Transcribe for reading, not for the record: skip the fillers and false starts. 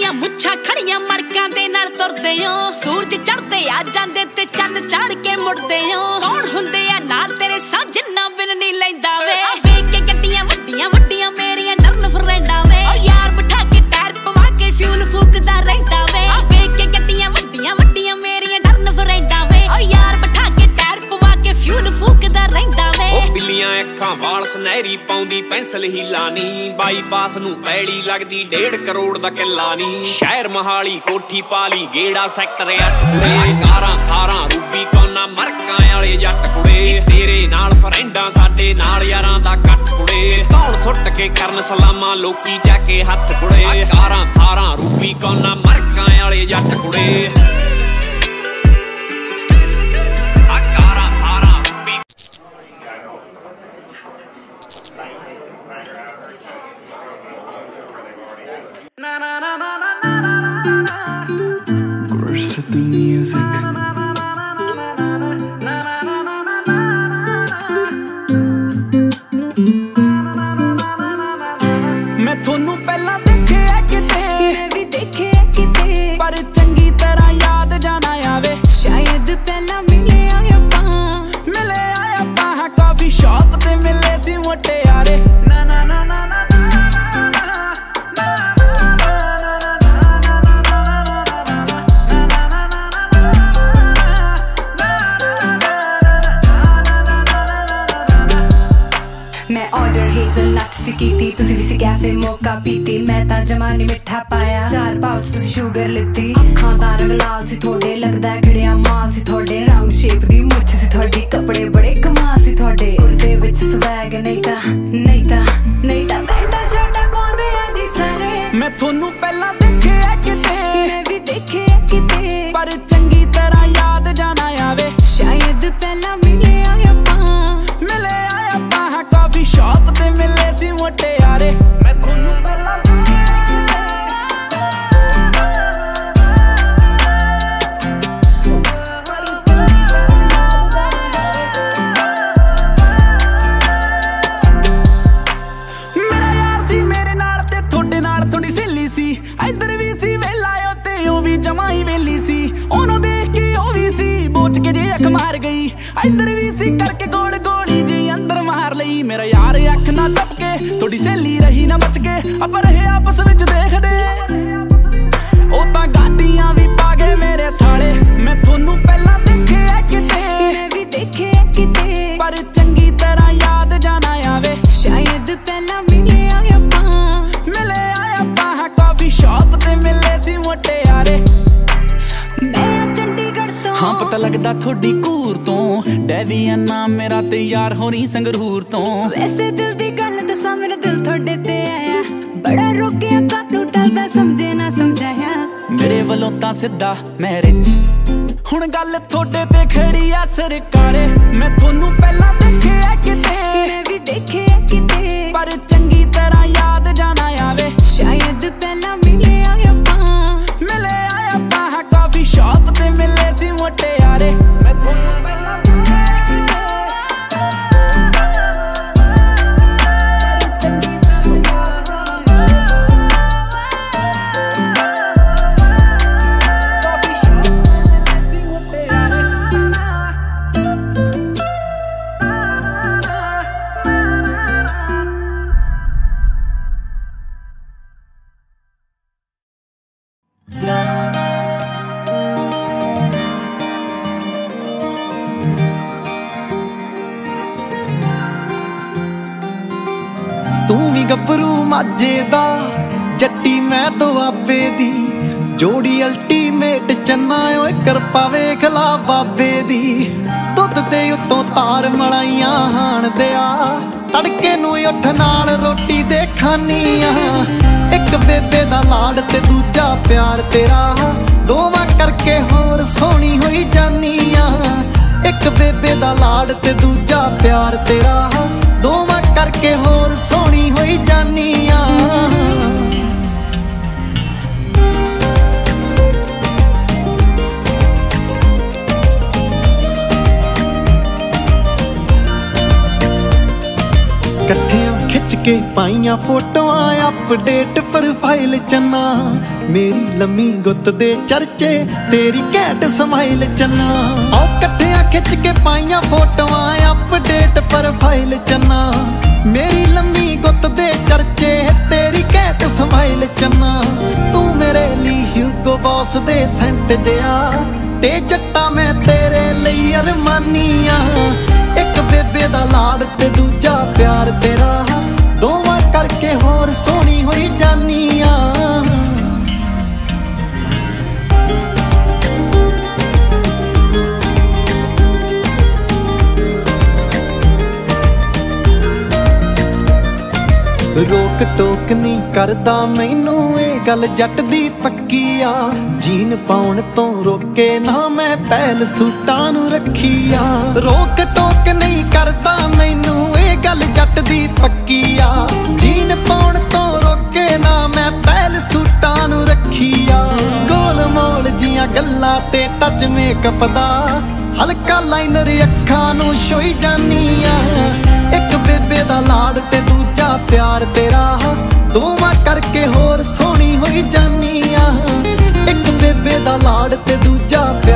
तेरियां मुच्छां खड़ियां मड़कां दे नाल तुरदे हो सूरज चढ़दे आ जांदे ते चन्न चढ़ के मुड़दे हो कौन हुंदे आ नाल तेरे साजना बिन नहीं लैंदा वे वेख के गड्डियां वड्डियां वड्डियां मेरियां टर्न फ्रेंडां वे ओ यार बिठा के टायर पवा के फ्यूल फूकदा रहिंदा वे वेख के गड्डियां वड्डियां वड्डियां मेरियां टर्न फ्रेंडां वे ओ यार बिठा के टायर पवा के फ्यूल फूकदा रहिंदा वे ओ बिल्लियां अखां वाल सुनहरी पाउंदी पेंसिल ही लानी बाईपास नूं पैड़ी लगदी 1.5 करोड़ दा किल्ला नी शहर मोहाली कोठी पाली गेड़ा सैक्टर 8 कुड़े 11-18 रूबी कोना मरकां वाले जट कुड़े तेरे नाल फ्रेंडां साडे नाल यारां दा कट कुड़े कौन सुट के करन सलामां लोकी जाके हत्थ कुड़े 11-18 रूबी कोना मरकां वाले जट कुड़े City music. मैं थोनू पहला देखे किते मैं भी देखे किते पर चंगी तरह याद जाना आवे शायद पहला मिले आया पा हाँ कॉफी शॉप ते मिले सी मोटे यारे ना ना ना ना ना मैं ऑर्डर हेज़लनट सी कीती तुसी भी सी कैफे मोका पीती मैं तां जमानी मिठा पाया 4 पाउच तुसी शुगर लित्ती अखां दा रंग लाल सी थोड़े लगदा खिड़िया माल सी थोड़े राउंड शेप दी मुछ सी थोड़ी कपड़े बड़े कमाल सी थोड़े कुर्ते विच स्वैग नहीं ता बैंटा छोटा पाउंदे आ जी सारे मैं थोनू पहला देखे किते मैं भी देखे किते पर चंगी तरह याद जाना आवे शायद पहला मिले आया पा हाँ कॉफी शॉप ते मिले सी मोटे यारे मैं थोनू पहला मेरा यार सी मेरे नाल ते थोड़े नाल थोड़ी सहेली सी इधर भी सी वेला ते ओ भी जमा ही वेली सी ओनू देख के ओ भी सी बोच के जे अख मार गई इधर भी सी करके गोल गोली जी अंदर मार लई मेरा यार अख ना टपके थोड़ी सहेली रही ना बच के अब रहे आपस विच देखदे ओ तां गादियां भी पा गए मेरे साले मैं थोनू पहला देखे किते मैं भी देखे किते पर चंगी तरह याद जाना आवे शायद पहला मिले आया पा हाँ कॉफी शॉप ते मिले सी मोटे यारे मैं चंडीगढ़ तो हाँ पता लगदा थोड़ी कूर तो डेवियना मेरा ते यार होनी संगरूर तो वैसे दिल दी गल दसा मेरा दिल थोड़े ते आया बड़ा रोकिया कानू टलदा समझे ना समझाया मेरे वलों तां सिद्धा मैरिज हुण गल थोड़े ते खड़ी आ सरकारे मैं थोनू पहला देखे किते मैं भी देखे किते पर चंगी तरह याद जाना आवे शायद पहला मिले आया पा हाँ कॉफी शॉप ते मिले सी मोटे यारे मैं थोनू पहला तू भी गभरू माझे दा जट्टी मैं दुआबे दी जोड़ी अल्टीमेट चन्ना ओए कर पावे खला बाबे दी दुध दे उत्तों तार मलाइयां हाण दिया तड़के नूं उठ नाल रोटी दे खानियां एक बेबे दा लाड़ ते दूजा प्यार तेरा दोवां करके होर सोहनी होई जानियां एक बेबे दा लाड़ ते दूजा प्यार तेरा दोवां करके होर सोहनी होई जानियां कट्ठियां खिच के पाइया फोटोआं अपडेट प्रोफाइल चन्ना मेरी लम्मी गुत्त दे चर्चे तेरी कैट स्माइल चन्ना आओ कट्ठिया खिच के पाइया फोटोआं अपडेट प्रोफाइल चन्ना मेरी लम्मी गुत्त दे चर्चे तेरी कैट स्माइल चन्ना तू मेरे लिए ह्यूगो बॉस दे सेंट जिया ते जट्टा मैं तेरे लिए अरमानिया एक बेबे दा लाड़ ते दूजा प्यार तेरा दोवां करके होर सोहनी होई जानिया रोक टोक नहीं करदा मैनू ये गल जट दी पक्की आ जीन पाउण तो रोके ना मैं पहल सूटां नू रखी आ रोक टोक नहीं करदा मैनू ये गल जट दी पक्की आ जीन पाउण तो रोके ना मैं पहल सूटां नू रखी आ गोल मोल जियां गल्लां ते टच मेकअप दा हल्का लाइनर अखां नू छोई जानी आ एक बेबे दा लाड़ ते दूजा प्यार तेरा दोवां करके होर सोहनी होई जानी आ एक बेबे दा लाड़ ते दूजा